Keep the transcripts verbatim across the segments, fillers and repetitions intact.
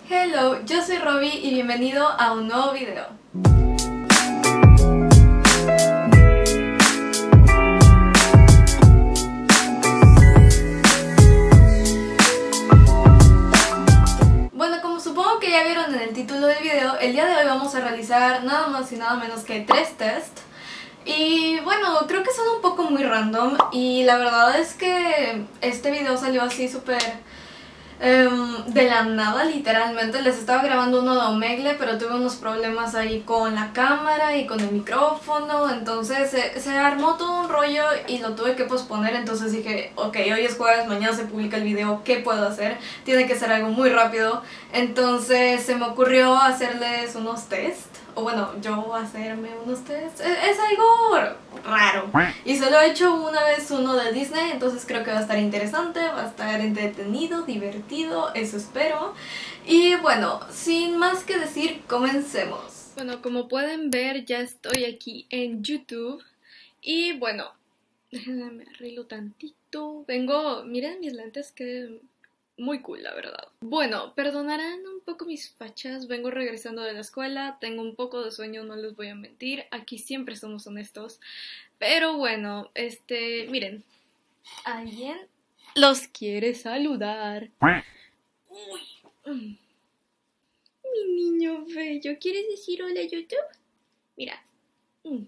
Hello, yo soy Robbie y bienvenido a un nuevo video. Bueno, como supongo que ya vieron en el título del video, el día de hoy vamos a realizar nada más y nada menos que tres tests. Y bueno, creo que son un poco muy random y la verdad es que este video salió así súper um, de la nada, literalmente. Les estaba grabando uno de Omegle, pero tuve unos problemas ahí con la cámara y con el micrófono, entonces se, se armó todo un rollo y lo tuve que posponer. Entonces dije, ok, hoy es jueves, mañana se publica el video, ¿qué puedo hacer? Tiene que ser algo muy rápido. Entonces se me ocurrió hacerles unos tests. O bueno, yo hacerme unos tests. Es, es algo raro. Y solo he hecho una vez uno de Disney, entonces creo que va a estar interesante, va a estar entretenido, divertido, eso espero. Y bueno, sin más que decir, comencemos. Bueno, como pueden ver, ya estoy aquí en YouTube. Y bueno, déjenme arreglo tantito. Vengo, miren mis lentes, que muy cool, la verdad. Bueno, perdonarán un poco mis fachas, vengo regresando de la escuela, tengo un poco de sueño, no les voy a mentir, aquí siempre somos honestos. Pero bueno, este, miren, alguien los quiere saludar. Uy. Mi niño bello, ¿quieres decir hola, YouTube? Mira. Mm.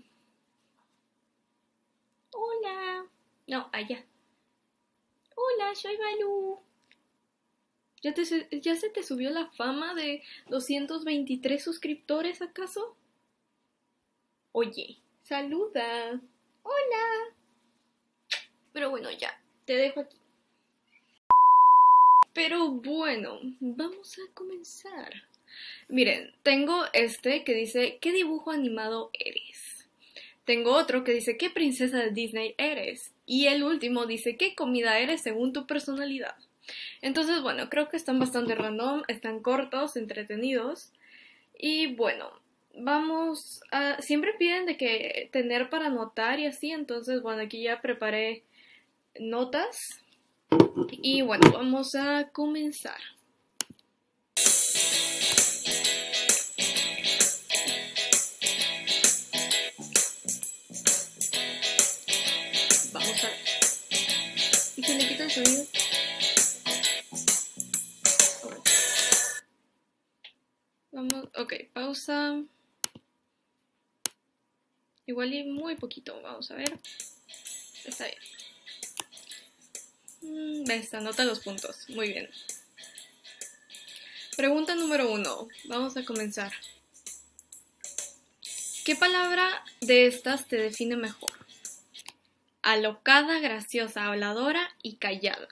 Hola. No, allá. Hola, soy Balú. ¿Ya, te, ¿Ya se te subió la fama de doscientos veintitrés suscriptores, acaso? Oye, saluda. Hola. Pero bueno, ya, te dejo aquí. Pero bueno, vamos a comenzar. Miren, tengo este que dice, ¿qué dibujo animado eres? Tengo otro que dice, ¿qué princesa de Disney eres? Y el último dice, ¿qué comida eres según tu personalidad? Entonces, bueno, creo que están bastante random, están cortos, entretenidos. Y bueno, vamos a... Siempre piden de que tener para anotar y así, entonces, bueno, aquí ya preparé notas. Y bueno, vamos a comenzar. Vamos a ver. ¿Y si le quito el sonido? Vamos, ok, pausa. Igual y muy poquito, vamos a ver. Está bien. Mm, ves, anota los puntos, muy bien. Pregunta número uno, vamos a comenzar. ¿Qué palabra de estas te define mejor? Alocada, graciosa, habladora y callada.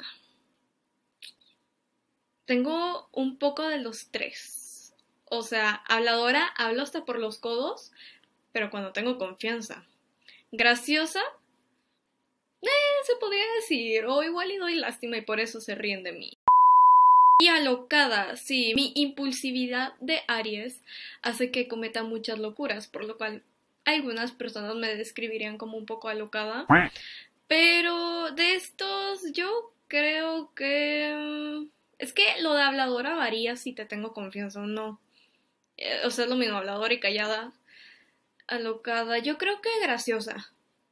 Tengo un poco de los tres. O sea, habladora, hablo hasta por los codos, pero cuando tengo confianza. Graciosa, eh, se podría decir, o igual y doy lástima y por eso se ríen de mí. Y alocada, sí, mi impulsividad de Aries hace que cometa muchas locuras, por lo cual algunas personas me describirían como un poco alocada. Pero de estos yo creo que... Es que lo de habladora varía si te tengo confianza o no. O sea, es lo mismo, habladora y callada. Alocada, yo creo que graciosa.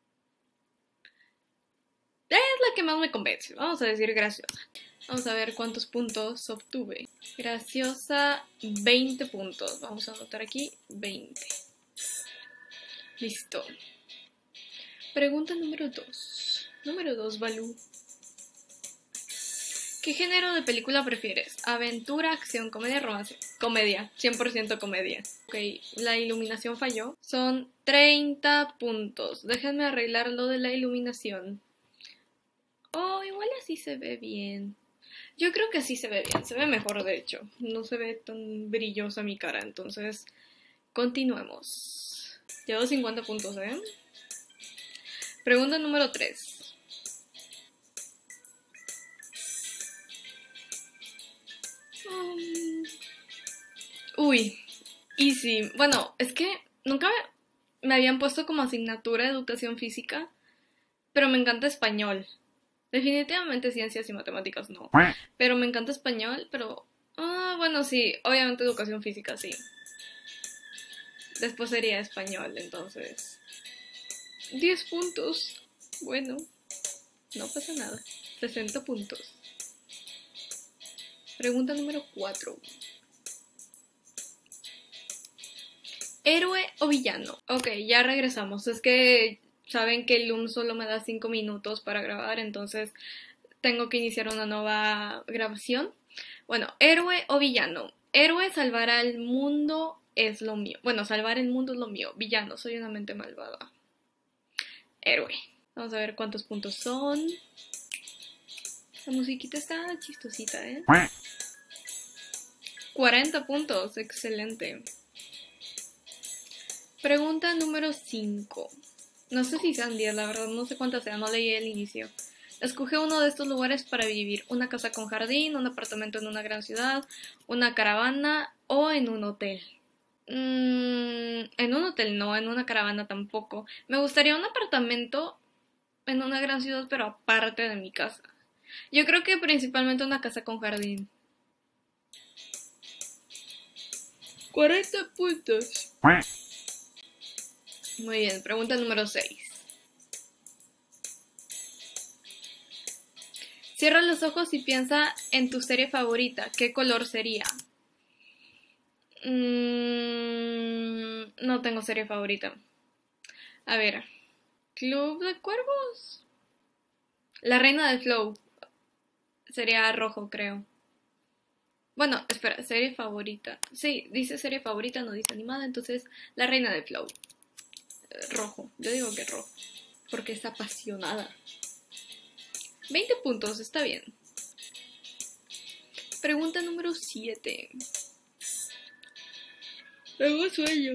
Es la que más me convence, vamos a decir graciosa. Vamos a ver cuántos puntos obtuve. Graciosa, veinte puntos. Vamos a anotar aquí, veinte. Listo. Pregunta número dos. Número dos, Balú. ¿Qué género de película prefieres? Aventura, acción, comedia, romance. Comedia, cien por ciento comedia. Ok, la iluminación falló. Son treinta puntos. Déjenme arreglar lo de la iluminación. Oh, igual así se ve bien. Yo creo que así se ve bien. Se ve mejor, de hecho. No se ve tan brillosa mi cara. Entonces, continuemos. Llevo cincuenta puntos, ¿eh? Pregunta número tres. Um, uy, easy. Bueno, es que nunca me, me habían puesto como asignatura de educación física, pero me encanta español. Definitivamente ciencias y matemáticas no. Pero me encanta español, pero Ah, bueno, sí, obviamente educación física, sí. Después sería español, entonces. diez puntos. Bueno, no pasa nada. sesenta puntos. Pregunta número cuatro. ¿Héroe o villano? Ok, ya regresamos. Es que saben que el Loom solo me da cinco minutos para grabar, entonces tengo que iniciar una nueva grabación. Bueno, ¿héroe o villano? Héroe, salvar al mundo es lo mío. Bueno, salvar el mundo es lo mío. Villano, soy una mente malvada. Héroe. Vamos a ver cuántos puntos son. La musiquita está chistosita, ¿eh? cuarenta puntos, excelente. Pregunta número cinco. No sé si sean diez, la verdad, no sé cuántas sean, no leí el inicio. Escoge uno de estos lugares para vivir. Una casa con jardín, un apartamento en una gran ciudad, una caravana o en un hotel. Mm, en un hotel no, en una caravana tampoco. Me gustaría un apartamento en una gran ciudad, pero aparte de mi casa. Yo creo que principalmente una casa con jardín. cuarenta puntos. Muy bien, pregunta número seis. Cierra los ojos y piensa en tu serie favorita. ¿Qué color sería? Mm, no tengo serie favorita. A ver. Club de Cuervos. La Reina del Flow. Sería rojo, creo. Bueno, espera, serie favorita. Sí, dice serie favorita, no dice animada, entonces La Reina del Flow. Eh, rojo, yo digo que rojo. Porque es apasionada. veinte puntos, está bien. Pregunta número siete. Tengo sueño.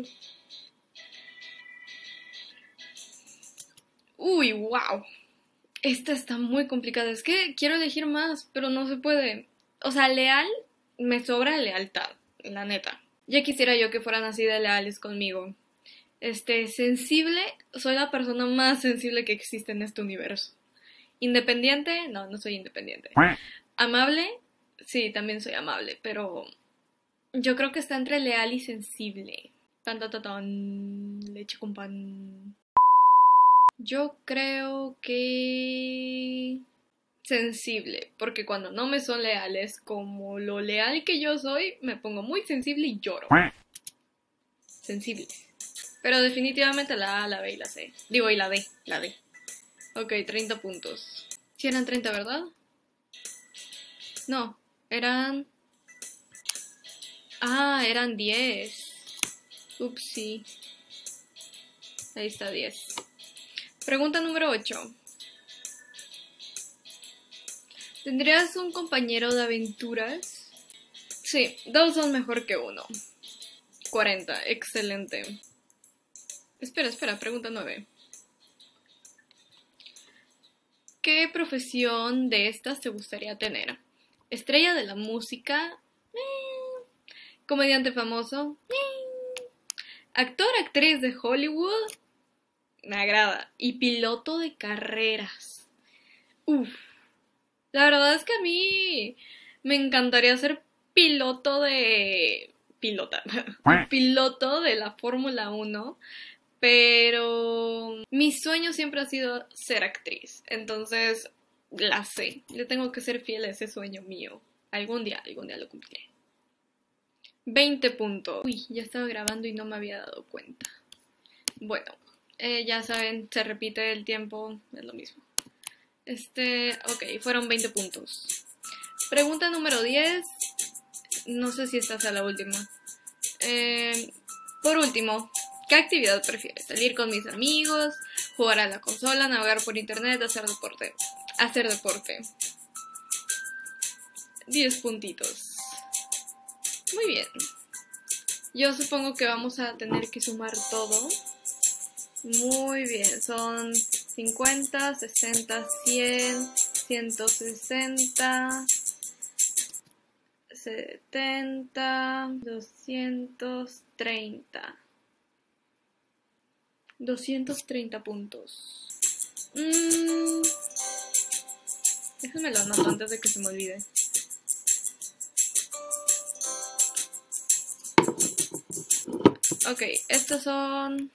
Uy, wow. Esta está muy complicada. Es que quiero elegir más, pero no se puede. O sea, leal, me sobra lealtad, la neta. Ya quisiera yo que fueran así de leales conmigo. Este, sensible, soy la persona más sensible que existe en este universo. Independiente, no, no soy independiente. Amable, sí, también soy amable, pero yo creo que está entre leal y sensible. Tan, tan, tan, tan, leche con pan. Yo creo que sensible, porque cuando no me son leales, como lo leal que yo soy, me pongo muy sensible y lloro. Sensible. Pero definitivamente la A, la B y la C. Digo, y la D, la D. Ok, treinta puntos. Sí eran treinta, ¿verdad? No, eran... Ah, eran diez. Upsi. Ahí está, diez. Pregunta número ocho. ¿Tendrías un compañero de aventuras? Sí, dos son mejor que uno. cuarenta, excelente. Espera, espera, pregunta nueve. ¿Qué profesión de estas te gustaría tener? ¿Estrella de la música? Eh. ¿Comediante famoso? Eh. ¿Actor, actriz de Hollywood? Me agrada. ¿Y piloto de carreras? Uf. La verdad es que a mí me encantaría ser piloto de... Pilota. Piloto de la Fórmula uno. Pero mi sueño siempre ha sido ser actriz. Entonces, la sé. Yo tengo que ser fiel a ese sueño mío. Algún día, algún día lo cumpliré. veinte puntos. Uy, ya estaba grabando y no me había dado cuenta. Bueno, eh, ya saben, se repite el tiempo, es lo mismo. Este, ok, fueron veinte puntos. Pregunta número diez. No sé si esta sea la última. Eh, por último, ¿qué actividad prefieres? ¿Salir con mis amigos? ¿Jugar a la consola? ¿Navegar por internet? ¿Hacer deporte? Hacer deporte. diez puntitos. Muy bien. Yo supongo que vamos a tener que sumar todo. Muy bien, son cincuenta, sesenta, cien, ciento sesenta, setenta, doscientos treinta. doscientos treinta puntos. Mm, déjenme lo anoto antes de que se me olvide. Ok, estos son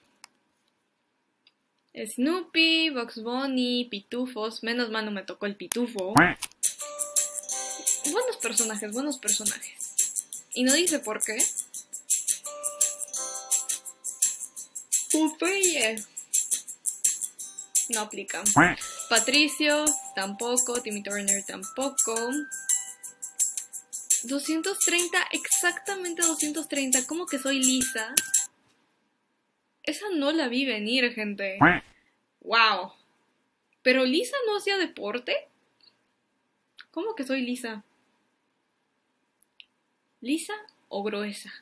Snoopy, Bugs Bunny, Pitufos. Menos mal no me tocó el pitufo. Buenos personajes, buenos personajes. Y no dice por qué. Popeye. No aplica. Patricio, tampoco. Timmy Turner, tampoco. doscientos treinta, exactamente doscientos treinta. ¿Cómo que soy Lisa? Esa no la vi venir, gente. Wow. ¿Pero Lisa no hacía deporte? ¿Cómo que soy Lisa? ¿Lisa o gruesa?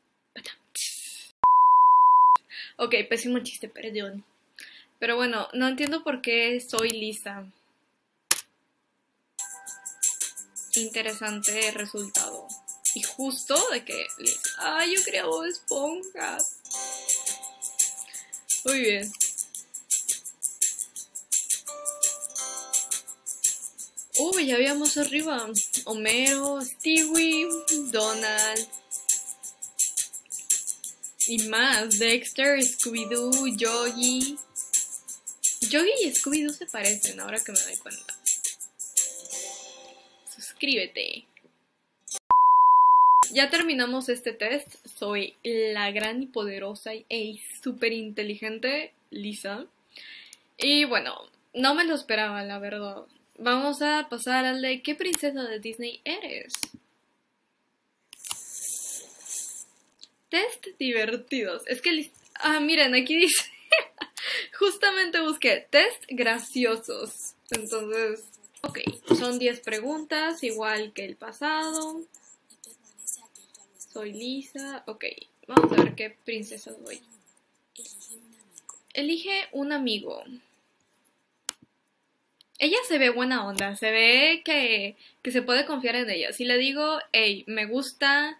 Ok, pésimo chiste, perdón. Pero bueno, no entiendo por qué soy Lisa. Interesante resultado. Y justo de que... ¡Ay, yo quería Bob Esponja! Muy bien. Uy, ya habíamos arriba. Homero, Stewie, Donald. Y más. Dexter, Scooby-Doo, Yogi. Yogi y Scooby-Doo se parecen, ahora que me doy cuenta. Suscríbete. Ya terminamos este test. Soy la gran y poderosa e súper inteligente Lisa. Y bueno, no me lo esperaba, la verdad. Vamos a pasar al de ¿qué princesa de Disney eres? Test divertidos. Es que... Ah, miren, aquí dice... Justamente busqué test graciosos. Entonces... Ok, son diez preguntas, igual que el pasado. Soy Lisa. Ok, vamos a ver qué princesa soy. Elige un amigo. Ella se ve buena onda, se ve que, que se puede confiar en ella. Si le digo, hey, me gusta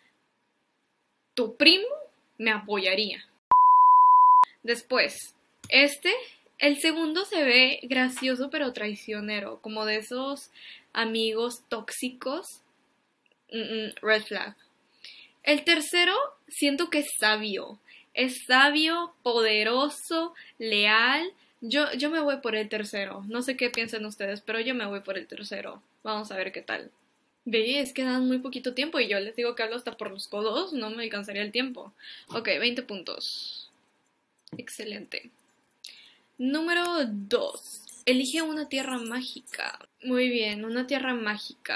tu primo, me apoyaría. Después, este, el segundo se ve gracioso pero traicionero, como de esos amigos tóxicos. Mm-mm, red flag. El tercero, siento que es sabio. Es sabio, poderoso, leal. Yo, yo me voy por el tercero. No sé qué piensan ustedes, pero yo me voy por el tercero. Vamos a ver qué tal. Ve, es que dan muy poquito tiempo y yo les digo que hablo hasta por los codos. No me alcanzaría el tiempo. Ok, veinte puntos. Excelente. Número dos. Elige una tierra mágica. Muy bien, una tierra mágica.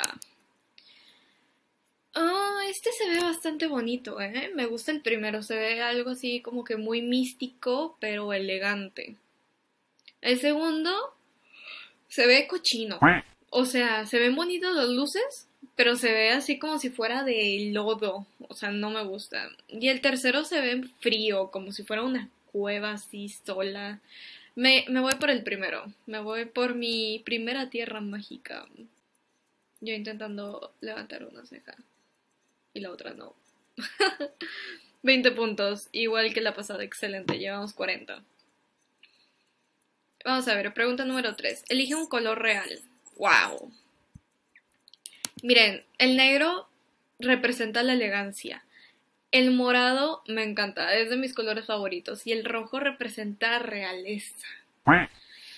Oh, este se ve bastante bonito, ¿eh? Me gusta el primero. Se ve algo así como que muy místico, pero elegante. El segundo se ve cochino. O sea, se ven bonitas las luces, pero se ve así como si fuera de lodo. O sea, no me gusta. Y el tercero se ve frío, como si fuera una cueva así sola. Me, me voy por el primero. Me voy por mi primera tierra mágica. Yo intentando levantar una ceja. Y la otra no. veinte puntos. Igual que la pasada. Excelente. Llevamos cuarenta. Vamos a ver, pregunta número tres. Elige un color real. ¡Wow! Miren, el negro representa la elegancia. El morado me encanta, es de mis colores favoritos. Y el rojo representa realeza. Ah,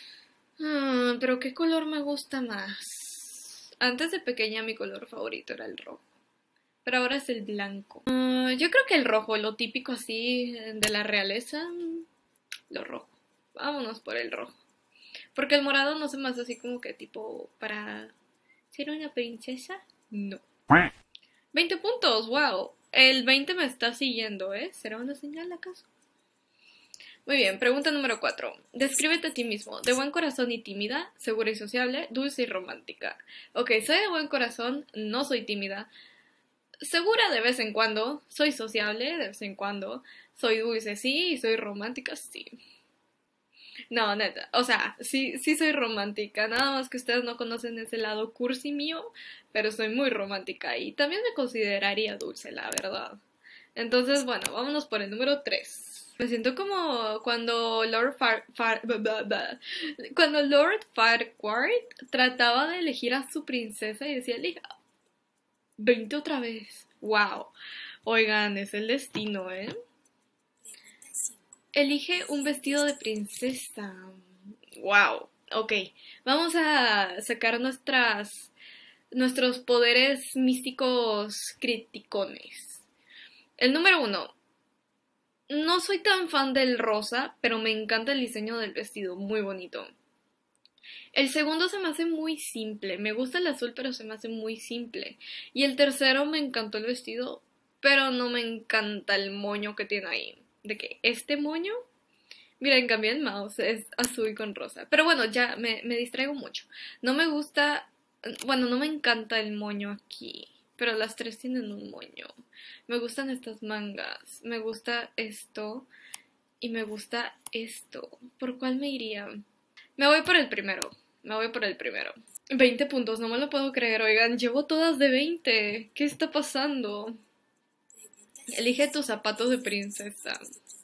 pero ¿qué color me gusta más? Antes de pequeña mi color favorito era el rojo. Pero ahora es el blanco. Uh, yo creo que el rojo, lo típico así de la realeza. Lo rojo. Vámonos por el rojo. Porque el morado no se me hace así como que tipo para ser una princesa. No. veinte puntos, wow. El veinte me está siguiendo, ¿eh? ¿Será una señal acaso? Muy bien, pregunta número cuatro. Descríbete a ti mismo. De buen corazón y tímida, segura y sociable, dulce y romántica. Ok, soy de buen corazón, no soy tímida. Segura de vez en cuando, soy sociable de vez en cuando, soy dulce, sí, y soy romántica, sí. No, neta, o sea, sí, sí soy romántica, nada más que ustedes no conocen ese lado cursi mío, pero soy muy romántica y también me consideraría dulce, la verdad. Entonces, bueno, vámonos por el número tres. Me siento como cuando Lord Far... Far blah, blah, blah. Cuando Lord Farquaad trataba de elegir a su princesa y decía, elija veinte otra vez. Wow. Oigan, es el destino, ¿eh? Elige un vestido de princesa. Wow. Ok. Vamos a sacar nuestras nuestros poderes místicos criticones. El número uno. No soy tan fan del rosa, pero me encanta el diseño del vestido, muy bonito. El segundo se me hace muy simple, me gusta el azul, pero se me hace muy simple. Y el tercero me encantó el vestido, pero no me encanta el moño que tiene ahí. ¿De qué? ¿Este moño? Miren, cambié el mouse, es azul con rosa. Pero bueno, ya me, me distraigo mucho. No me gusta, bueno, no me encanta el moño aquí. Pero las tres tienen un moño. Me gustan estas mangas. Me gusta esto. Y me gusta esto. ¿Por cuál me iría? Me voy por el primero. Me voy por el primero. veinte puntos, no me lo puedo creer. Oigan, llevo todas de veinte. ¿Qué está pasando? Elige tus zapatos de princesa.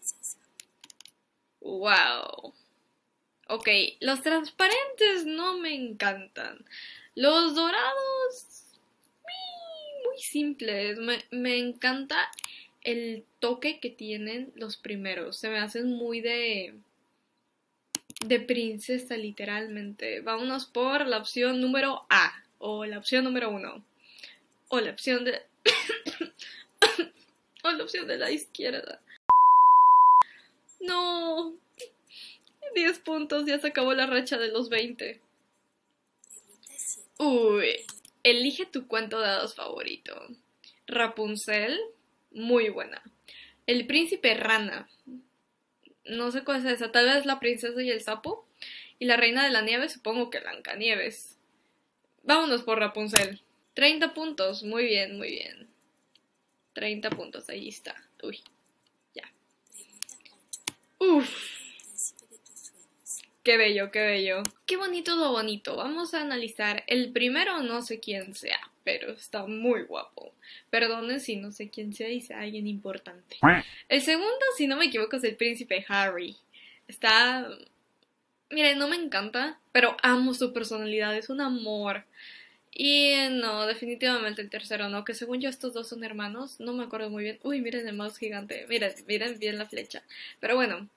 Wow. Ok, los transparentes no me encantan. Los dorados... muy simples. Me, me encanta el toque que tienen los primeros. Se me hacen muy de... de princesa, literalmente. Vámonos por la opción número A. O la opción número uno. O la opción de... o la opción de la izquierda. No. diez puntos, ya se acabó la racha de los veinte. Uy. Elige tu cuento de hadas favorito. Rapunzel, muy buena. El príncipe rana. No sé cuál es esa, tal vez la princesa y el sapo. Y la reina de la nieve, supongo que Blancanieves. Vámonos por Rapunzel. treinta puntos, muy bien, muy bien. treinta puntos, ahí está. Uy, ya. Uf. Qué bello, qué bello. Qué bonito lo bonito. Vamos a analizar. El primero no sé quién sea, pero está muy guapo. Perdonen si no sé quién sea y sea alguien importante. El segundo, si no me equivoco, es el príncipe Harry. Está... miren, no me encanta, pero amo su personalidad. Es un amor. Y no, definitivamente el tercero no, que según yo estos dos son hermanos. No me acuerdo muy bien. Uy, miren el mouse gigante. Miren, miren bien la flecha. Pero bueno.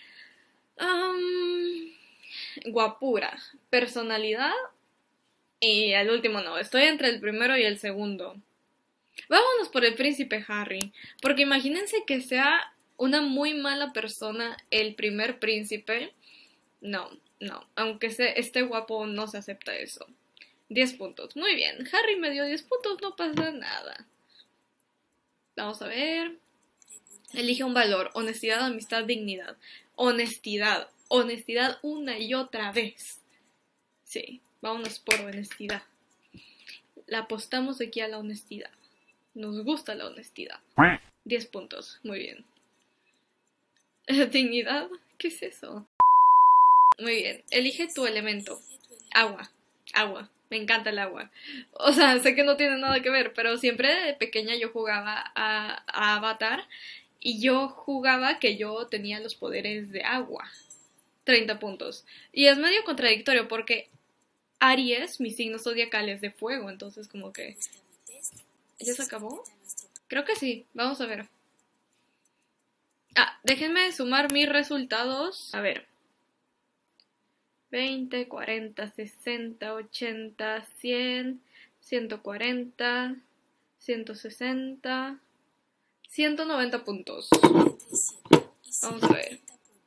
Um... guapura, personalidad y el último no, estoy entre el primero y el segundo. Vámonos por el príncipe Harry, porque imagínense que sea una muy mala persona el primer príncipe. No, no, aunque se, esté guapo no se acepta eso. diez puntos, muy bien, Harry me dio diez puntos, no pasa nada. Vamos a ver. Elige un valor, honestidad, amistad, dignidad. Honestidad. Honestidad una y otra vez. Sí, vámonos por honestidad. La apostamos aquí a la honestidad. Nos gusta la honestidad. diez puntos, muy bien. ¿Dignidad? ¿Qué es eso? Muy bien, elige tu elemento. Agua, agua. Me encanta el agua. O sea, sé que no tiene nada que ver, pero siempre de pequeña yo jugaba a, a Avatar y yo jugaba que yo tenía los poderes de agua. treinta puntos. Y es medio contradictorio porque Aries, mi signo zodiacal es de fuego, entonces como que... ¿ya se acabó? Creo que sí, vamos a ver. Ah, déjenme sumar mis resultados. A ver. veinte, cuarenta, sesenta, ochenta, cien, ciento cuarenta, ciento sesenta, ciento noventa puntos. Vamos a ver.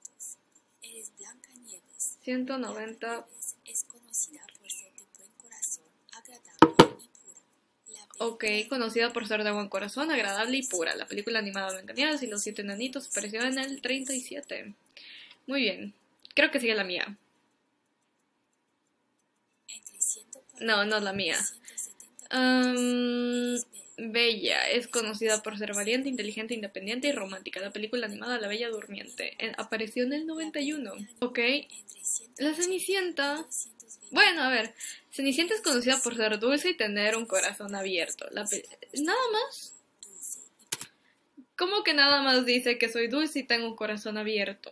ciento noventa. Ok, conocida por ser de buen corazón, agradable y pura. La película animada Blancanieves y los siete enanitos apareció en el treinta y siete. Muy bien. Creo que sigue la mía. No, no es la mía. Um, Bella. Es conocida por ser valiente, inteligente, independiente y romántica. La película animada La Bella Durmiente. En, apareció en el noventa y uno. Ok. La Cenicienta. Bueno, a ver. Cenicienta es conocida por ser dulce y tener un corazón abierto. La ¿nada más? ¿Cómo que nada más dice que soy dulce y tengo un corazón abierto?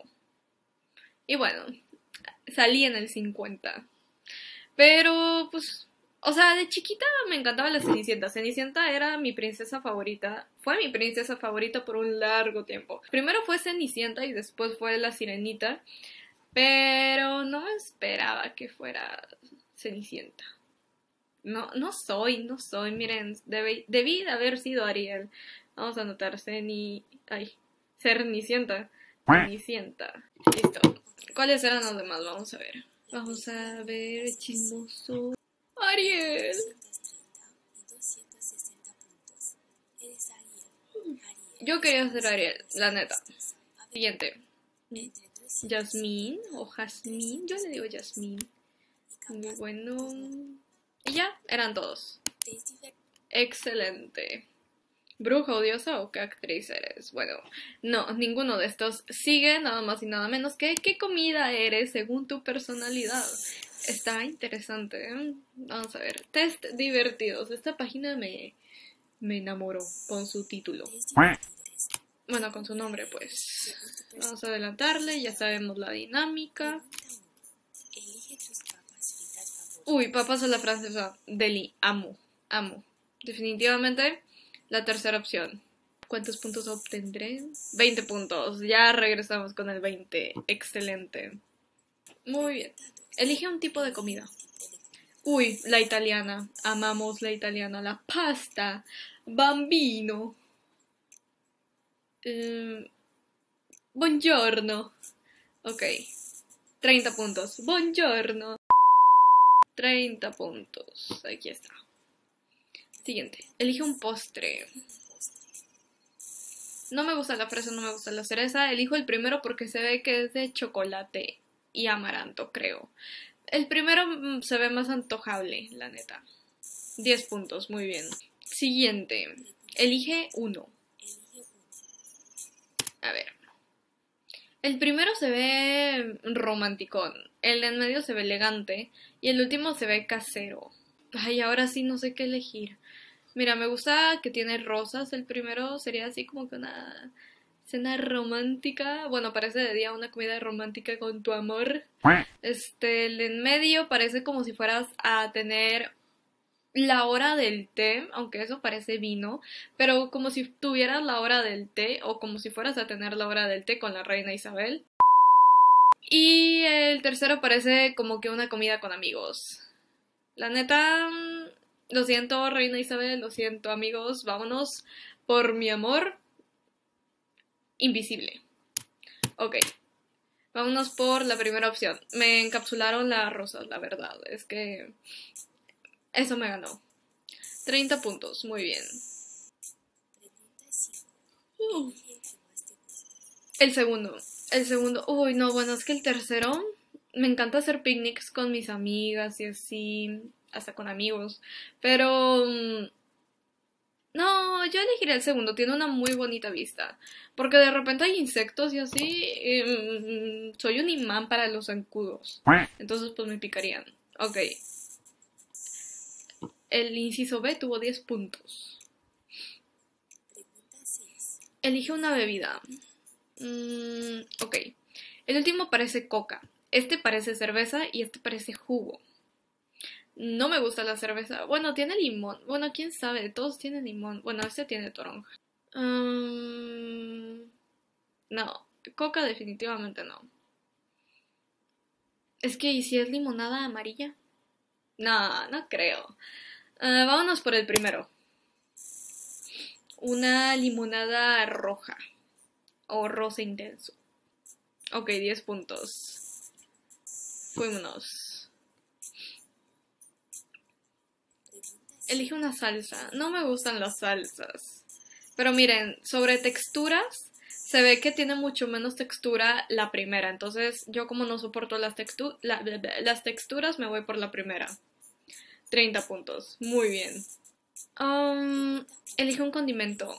Y bueno, salí en el cincuenta. Pero, pues, O sea, de chiquita me encantaba la Cenicienta. Cenicienta era mi princesa favorita. Fue mi princesa favorita por un largo tiempo. Primero fue Cenicienta y después fue la Sirenita. Pero no me esperaba que fuera Cenicienta. No, no soy, no soy. Miren, debí, debí de haber sido Ariel. Vamos a anotar Ceni... Ay, Cenicienta. Cenicienta. Listo. ¿Cuáles eran los demás? Vamos a ver. Vamos a ver, chismoso. Ariel. Yo quería ser Ariel, la neta. Siguiente. Jasmine o Jasmine. Yo le digo Jasmine. Muy bueno. Y ya, eran todos. Excelente. ¿Bruja odiosa o qué actriz eres? Bueno, no, ninguno de estos sigue nada más y nada menos que qué comida eres según tu personalidad. Está interesante, ¿eh? Vamos a ver. Test divertidos. Esta página me, me enamoró con su título. Bueno, con su nombre, pues. Vamos a adelantarle, ya sabemos la dinámica. Uy, papas a la francesa. Deli, amo, amo. Definitivamente la tercera opción. ¿Cuántos puntos obtendré? veinte puntos. Ya regresamos con el veinte. Excelente. Muy bien. Elige un tipo de comida. Uy, la italiana. Amamos la italiana. La pasta. Bambino. Eh, buongiorno. Ok. treinta puntos. Buongiorno. treinta puntos. Aquí está. Siguiente. Elige un postre. No me gusta la fresa, no me gusta la cereza. Elijo el primero porque se ve que es de chocolate y amaranto, creo. El primero se ve más antojable, la neta. diez puntos, muy bien. Siguiente. Elige uno. A ver. El primero se ve romanticón. El de en medio se ve elegante. Y el último se ve casero. Ay, ahora sí no sé qué elegir. Mira, me gusta que tiene rosas. El primero sería así como que una cena romántica. Bueno, parece de día una comida romántica con tu amor. Este, el en medio parece como si fueras a tener la hora del té, aunque eso parece vino, pero como si tuvieras la hora del té o como si fueras a tener la hora del té con la reina Isabel. Y el tercero parece como que una comida con amigos. La neta, lo siento, reina Isabel, lo siento, amigos, vámonos por mi amor invisible. Ok, vámonos por la primera opción. Me encapsularon las rosas, la verdad, es que eso me ganó. treinta puntos, muy bien. Uh. El segundo, el segundo, uy, no, bueno, es que el tercero, me encanta hacer picnics con mis amigas y así, hasta con amigos, pero no, yo elegiría el segundo, tiene una muy bonita vista, porque de repente hay insectos y así, y, soy un imán para los zancudos, entonces pues me picarían. Ok. El inciso B tuvo diez puntos. Elige una bebida. Mm, ok. El último parece coca. Este parece cerveza y este parece jugo. No me gusta la cerveza. Bueno, tiene limón. Bueno, quién sabe. Todos tienen limón. Bueno, este tiene toronja. Um, no. Coca definitivamente no. Es que, ¿y si es limonada amarilla? No, no creo. Uh, vámonos por el primero. Una limonada roja. O rosa intenso. Ok, diez puntos. Fuímonos. Elige una salsa. No me gustan las salsas. Pero miren, sobre texturas, se ve que tiene mucho menos textura la primera. Entonces, yo como no soporto las, textu la, las texturas, me voy por la primera. treinta puntos. Muy bien. Um, elige un condimento.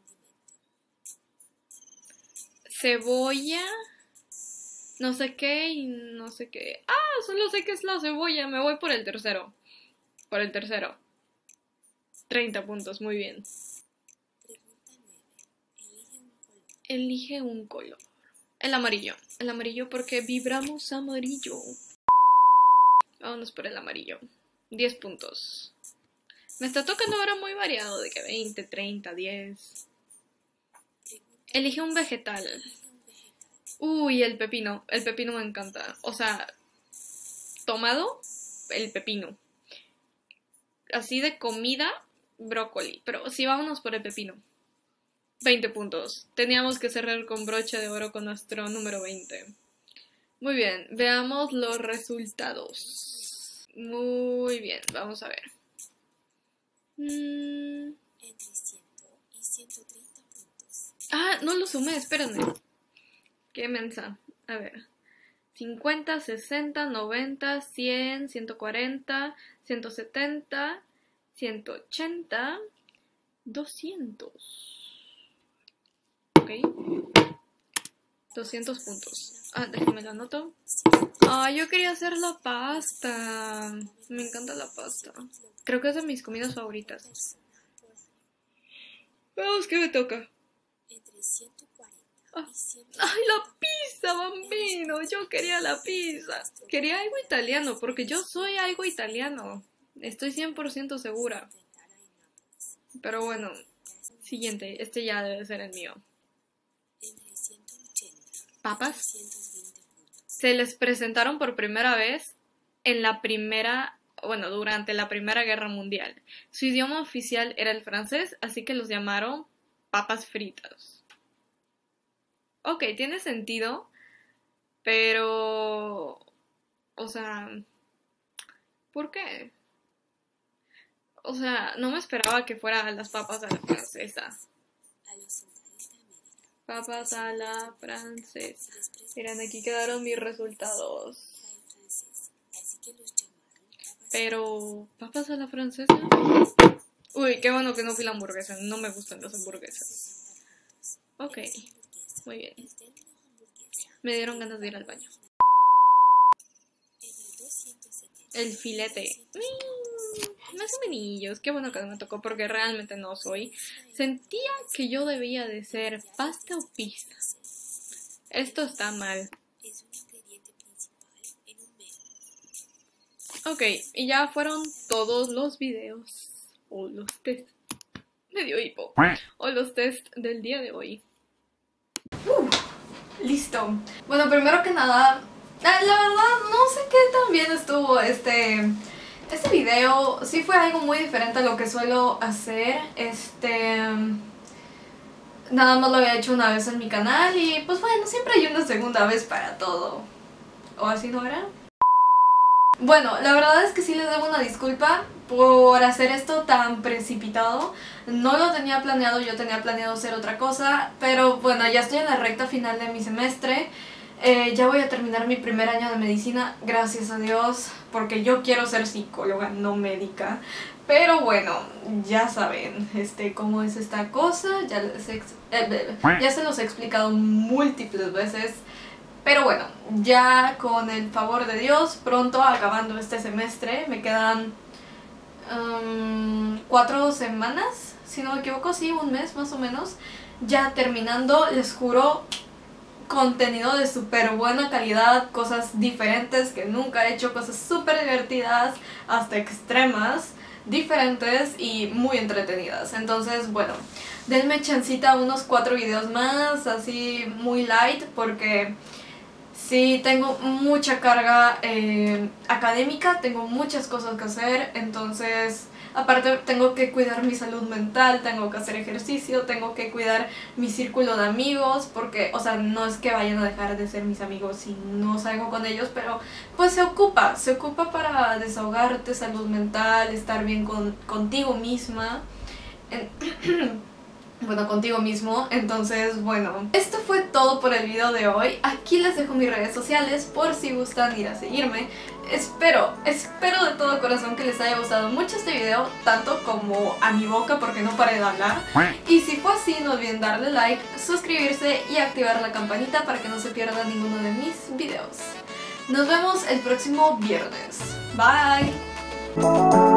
Cebolla. No sé qué y no sé qué. Ah, solo sé que es la cebolla. Me voy por el tercero. Por el tercero. treinta puntos. Muy bien. Elige un color. El amarillo. El amarillo porque vibramos amarillo. Vámonos por el amarillo. diez puntos. Me está tocando ahora muy variado, de que veinte, treinta, diez. Elige un vegetal. Uy, el pepino. El pepino me encanta. O sea, tomado, el pepino. Así de comida, brócoli. Pero sí, vámonos por el pepino. veinte puntos. Teníamos que cerrar con broche de oro con nuestro número veinte. Muy bien, veamos los resultados. Muy bien, vamos a ver. Mm. Entre cien y ciento treinta puntos. Ah, no lo sumé, espérenme. Qué mensa. A ver. cincuenta, sesenta, noventa, cien, ciento cuarenta, ciento setenta, ciento ochenta, doscientos. Ok. doscientos puntos. Ah, déjame lo anoto. Ah, yo quería hacer la pasta. Me encanta la pasta. Creo que es de mis comidas favoritas. Vamos, ¿qué me toca? Entre ciento cuarenta Ah. y ciento ¡Ay, la pizza, bambino! Yo quería la pizza. Quería algo italiano, porque yo soy algo italiano. Estoy cien por ciento segura. Pero bueno, siguiente. Este ya debe ser el mío. Entre ciento ochenta Papas. y ciento veinte puntos. Se les presentaron por primera vez en la primera, bueno, durante la Primera Guerra Mundial. Su idioma oficial era el francés, así que los llamaron papas fritas. Ok, tiene sentido, pero... O sea... ¿Por qué? O sea, no me esperaba que fueran las papas a la francesa. A los soldados de América Papas a la francesa. se les presentó Miren, aquí quedaron mis resultados. el francés, así que los llamaron papas. Pero... ¿papas a la francesa? Uy, qué bueno que no fui la hamburguesa. No me gustan las hamburguesas. Ok, muy bien. El término hamburguesa Me dieron ganas de ir al baño. entre doscientos setenta El filete. Mm, más o menos. Qué bueno que no me tocó porque realmente no soy. Sentía que yo debía de ser pasta o pizza. Esto está mal. es un ingrediente principal en un menú. Ok, y ya fueron todos los videos. O los test. Me dio hipo. O los test del día de hoy. Listo. Bueno, primero que nada, la verdad no sé qué tan bien estuvo este, este video. Sí fue algo muy diferente a lo que suelo hacer. Este... Nada más lo había hecho una vez en mi canal y pues bueno, siempre hay una segunda vez para todo. ¿O así no era? Bueno, la verdad es que sí les debo una disculpa por hacer esto tan precipitado. No lo tenía planeado, yo tenía planeado hacer otra cosa, pero bueno, ya estoy en la recta final de mi semestre. Eh, ya voy a terminar mi primer año de medicina, gracias a Dios, porque yo quiero ser psicóloga, no médica. Pero bueno, ya saben este, cómo es esta cosa, ya, les ex eh, ya se los he explicado múltiples veces. Pero bueno, ya con el favor de Dios, pronto acabando este semestre, me quedan um, cuatro semanas, si no me equivoco, sí, un mes más o menos. Ya terminando, les juro, contenido de súper buena calidad, cosas diferentes que nunca he hecho, cosas súper divertidas, hasta extremas, diferentes y muy entretenidas. Entonces, bueno, denme chancita unos cuatro videos más, así muy light, porque... sí, tengo mucha carga eh, académica, tengo muchas cosas que hacer, entonces aparte tengo que cuidar mi salud mental, tengo que hacer ejercicio, tengo que cuidar mi círculo de amigos, porque, o sea, no es que vayan a dejar de ser mis amigos si no salgo con ellos, pero pues se ocupa, se ocupa para desahogarte, salud mental, estar bien con, contigo misma. En bueno, contigo mismo. Entonces, bueno, esto fue todo por el video de hoy. Aquí les dejo mis redes sociales por si gustan ir a seguirme. Espero, espero de todo corazón que les haya gustado mucho este video, tanto como a mi boca porque no paré de hablar. Y si fue así, no olviden darle like, suscribirse y activar la campanita para que no se pierdan ninguno de mis videos. Nos vemos el próximo viernes. Bye.